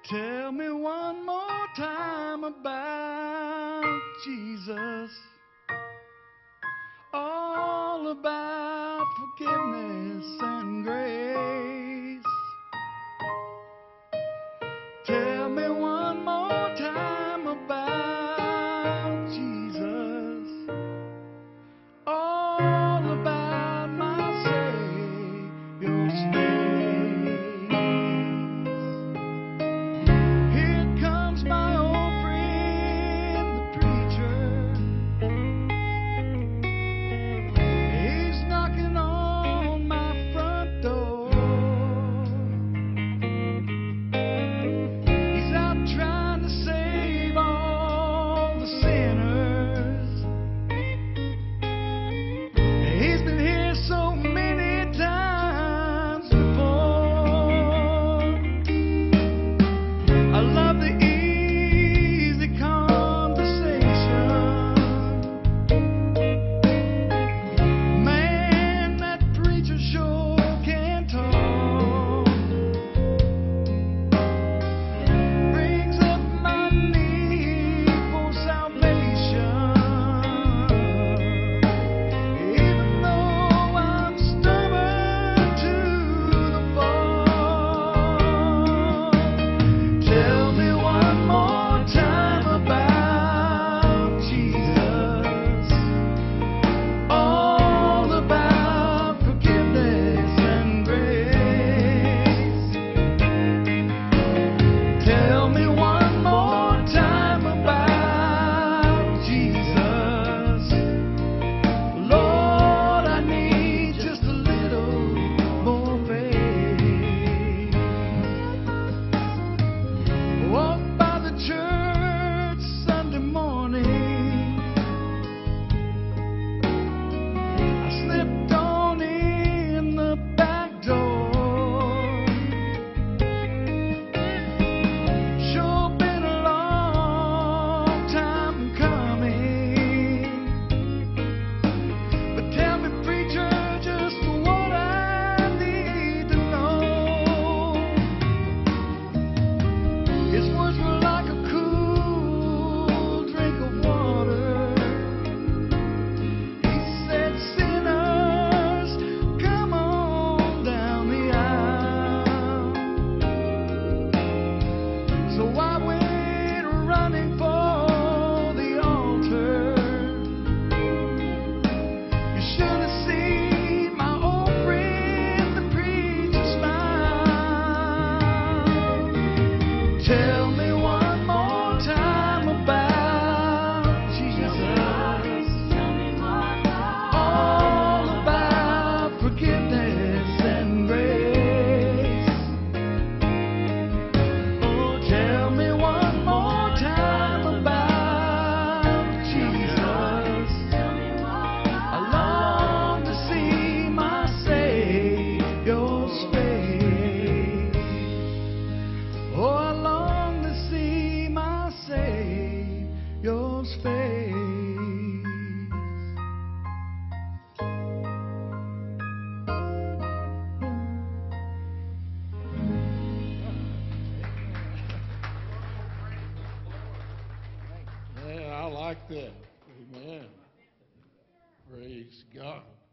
Tell me one more time about Jesus. All about forgiveness and grace. Tell me one more time about Jesus. All about my Savior's face. Here comes my old friend, the preacher. He's knocking on my front door. He's out trying to save all the sinners. He's been here so many times before. I love the easy conversation. Man, that preacher sure can talk. Brings up my need for salvation. Even though I'm stubborn to the fall. Tell me one more time about Jesus. All about forgiveness and grace. Tell me one more time about Jesus. Lord, I need just a little more faith. Walk by the church Sunday morning. I slipped on in the back door. Sure been a long time coming. But tell me, preacher, just what I need to know. His words were like a cool drink of water. He said, sinners, come on down the aisle. So I went running for the altar. You should have seen my old friend, the preacher, smile. Tell me one more time about Jesus. All about forgiveness and grace. Oh, tell me one more time about Jesus. I long to see my Savior's face. Oh, I long to see my Savior's face. Yeah, I like that. Amen. Praise God.